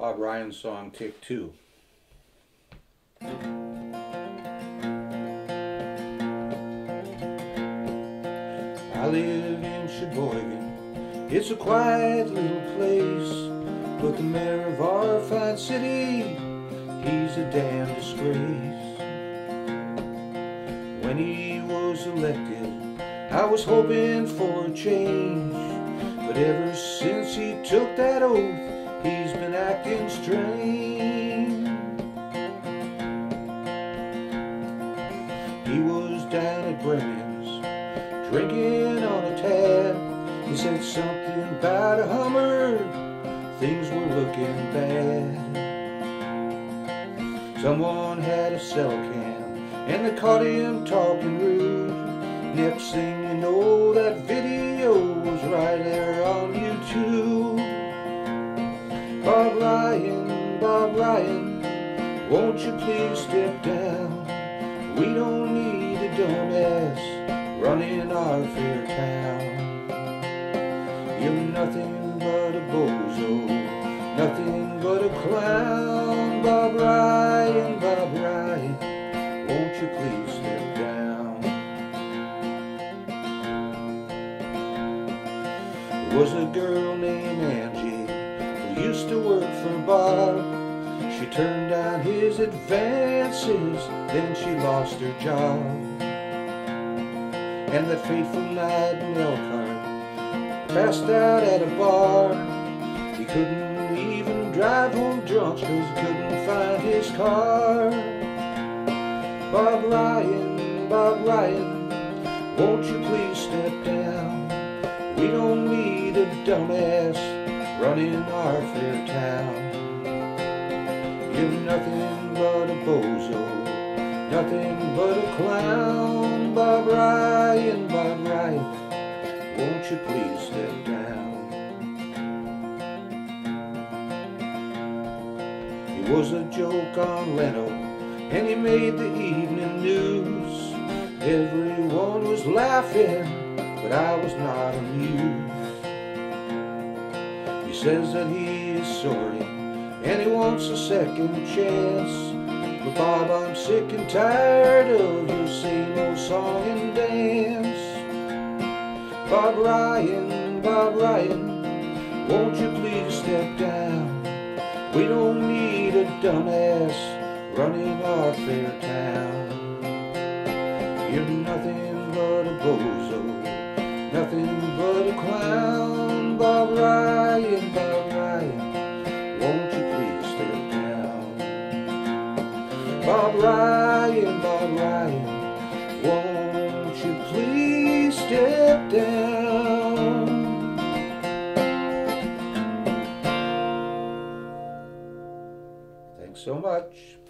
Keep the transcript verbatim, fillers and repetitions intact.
Bob Ryan song, Take Two. I live in Sheboygan, it's a quiet little place, but the mayor of our fine city, he's a damn disgrace. When he was elected, I was hoping for a change, but ever since he took that oath, he's been acting strange. He was down at Brennan's, drinking on a tab. He said something about a Hummer, things were looking bad. Someone had a cell cam, and they caught him talking rude. Next thing you know, that video was right there on YouTube. Bob Ryan, Bob Ryan, won't you please step down? We don't need a dumbass running our fair town. You're nothing but a bozo, nothing but a clown. Bob Ryan, Bob Ryan, won't you please step down? There was a girl named Angie who used to work for Bob. She turned down his advances, then she lost her job. And that fateful night in Elkhart, passed out at a bar. He couldn't even drive home drunk 'cause he couldn't find his car. Bob Ryan, Bob Ryan, won't you please step down? We don't need a dumbass running our fair town. You're nothing but a bozo, nothing but a clown. Bob Ryan, Bob Ryan, won't you please step down? He was a joke on Leno, and he made the evening news. Everyone was laughing, but I was not amused. He says that he is sorry, and he wants a second chance. But Bob, I'm sick and tired of your same old song and dance. Bob Ryan, Bob Ryan, won't you please step down? We don't need a dumbass running our fair town. You're nothing but a bozo, nothing but a clown. Bob Ryan, Bob Ryan, won't you please step down? Bob Ryan, Bob Ryan, won't you please step down? Thanks so much.